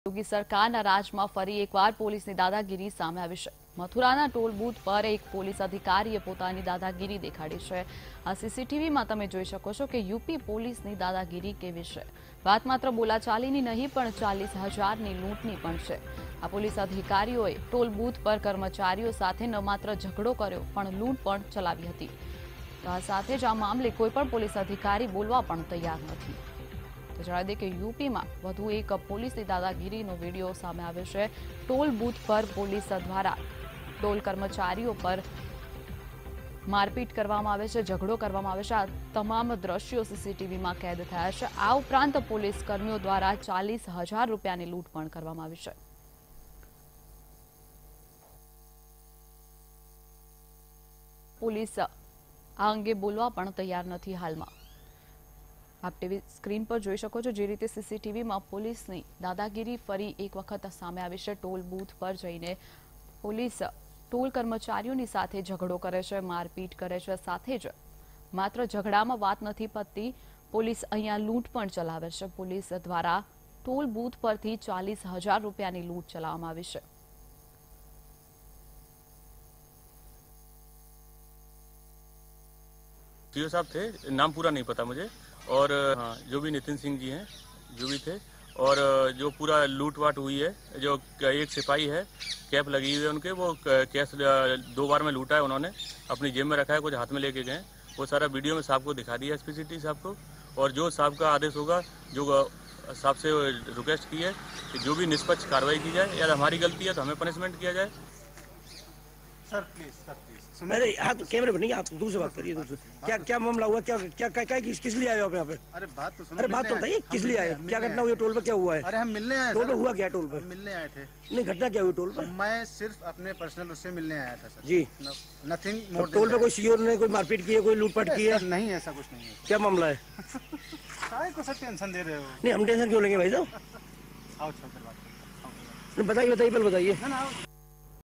યોગી સરકારના રાજમાં ફરી એકવાર પોલીસની દાદાગીરી સામે આવી છે। મથુરાના ટોલ બૂથ પર એક પોલીસ અધિકારીએ પોતાની દાદાગીરી દેખાડી છે। આ સીસીટીવીમાં તમે જોઈ શકો છો કે યુપી પોલીસની દાદાગીરી કેવી છે। વાત માત્ર બોલાચાલીની નહીં પણ 40,000ની લૂંટની પણ છે। આ પોલીસ અધિકારીઓએ ટોલ બૂથ પર કર્મચારીઓ સાથે ન માત્ર ઝઘડો કર્યો પણ લૂંટ પણ ચલાવી હતી। તો આ સાથે જ આ મામલે કોઈ પણ પોલીસ અધિકારી બોલવા પણ તૈયાર નથી। જણાવી દે કે यूपीમાં વધુ એક પોલીસની દાદાગીરીનો વિડીયો સામે આવ્યો છે। ટોલ બૂથ પર પોલીસ દ્વારા ટોલ કર્મચારીઓ પર મારપીટ કરવામાં આવે છે, ઝઘડો કરવામાં આવે છે। આ તમામ દ્રશ્યો સીસીટીવીમાં કેદ થયા છે। આ ઉપરાંત પોલીસ કર્મીઓ દ્વારા 40,000 રૂપિયાની લૂંટ પણ કરવામાં આવી છે। પોલીસ આ અંગે બોલવા પણ તૈયાર નથી હાલમાં। आप टीवी स्क्रीन पर જોઈ શકો છો જે રીતે સીસીટીવીમાં પોલીસની દાદાગીરી ફરી એક વખત સામે આવી છે। ટોલ બૂથ પર જઈને પોલીસ ટોલ કર્મચારીઓની સાથે ઝઘડો કરે છે, મારપીટ કરે છે। સાથે જ માત્ર ઝઘડામાં વાત નથી પતતી, પોલીસ અહીંયા લૂંટ પણ ચલાવે છે। પોલીસ દ્વારા ટોલ બૂથ પરથી 40,000 રૂપિયાની લૂંટ ચલાવવામાં આવી છે। सीओ साहब थे, नाम पूरा नहीं पता मुझे, और हाँ, जो भी नितिन सिंह जी हैं जो भी थे, और जो पूरा लूट वाट हुई है, जो एक सिपाही है कैप लगी हुई है उनके, वो कैश 2 बार में लूटा है उन्होंने, अपनी जेब में रखा है, कुछ हाथ में लेके गए। वो सारा वीडियो में साहब को दिखा दिया एसपीसीटी साहब को, और जो साहब का आदेश होगा, जो साहब से रिक्वेस्ट की है कि जो भी निष्पक्ष कार्रवाई की जाए, या हमारी गलती है तो हमें पनिशमेंट किया जाए। सर प्लीज अरे हाँ, तो कैमरे पर नहीं, आप दूर से बात करिए। दूर से क्या क्या मामला हुआ, क्या क्या क्या किस लिए आए हो आप यहाँ पे? अरे बात तो सुनो। अरे बात तो बताइए, किस लिए आए? क्या घटना हुई टोल पे, क्या हुआ है? अरे हम मिलने आए। टोल पे हुआ क्या? टोल पे मिलने आए थे। नहीं, घटना क्या हुई टोल पे? मैं सिर्फ अपने पर्सनल उससे मिलने आया था सर। जी नथिंग तो मोर। टोल पे कोई सीओ ने कोई मारपीट की है, कोई लूटपाट की है? नहीं, ऐसा कुछ नहीं है। क्या मामला है? काय को सर टेंशन दे रहे हो? नहीं, हम टेंशन क्यों लेंगे भाई साहब? आओ छोड़ कर बात। बताइए बताइए, पहले बताइए। ना